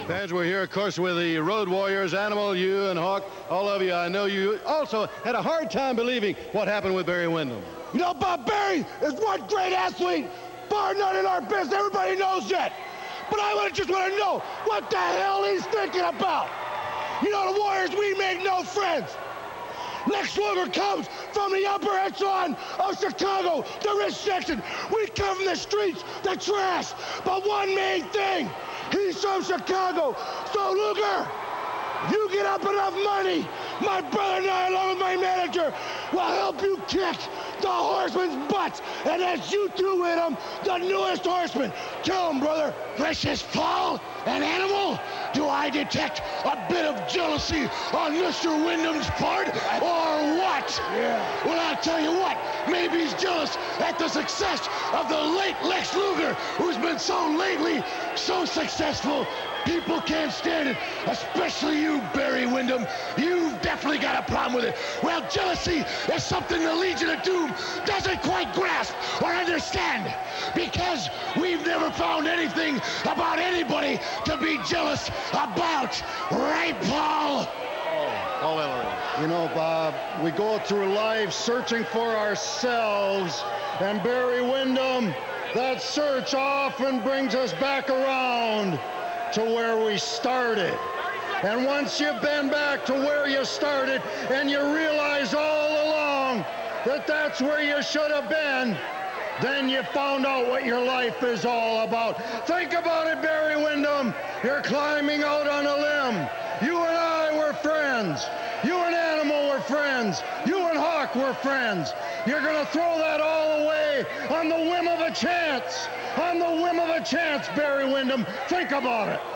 Fans, we're here, of course, with the Road Warriors, Animal, you and Hawk, all of you. I know you also had a hard time believing what happened with Barry Windham. You know, Bob Barry is one great athlete, bar none in our business. Everybody knows that. But I just want to know what the hell he's thinking about. You know, the Warriors, we make no friends. Lex Luger comes from the upper echelon of Chicago, the rich section. We come from the streets, the trash. But one main thing, he's from Chicago. So Luger, you get up enough money, my brother and I, along with my manager, will help you kick the Horseman's butts. And as you two with him, the newest Horseman. Kill him, brother. Precious Paul, an Animal? Do I detect a bit of jealousy on Mr. Windham's part, or what? Yeah. Well, I'll tell you what. Maybe he's jealous at the success of the late Lex Luger, who's been so successful. People can't stand it, especially you, Barry Windham. You've definitely got a problem with it. Well, jealousy is something the Legion of Doom doesn't quite grasp or understand, because we've never found anything about anybody to be jealous about. Right, Paul? Paul Ellering. You know, Bob, we go through life searching for ourselves, and Barry Windham, that search often brings us back around to where we started. And once you've been back to where you started and you realize all along that that's where you should have been, then you found out what your life is all about. Think about it, Barry Windham. You're climbing out on a limb. You and I were friends. You and Animal were friends. You and Hawk were friends. You're going to throw that all away on the whim of a chance. On the whim of a chance, Barry Windham. Think about it.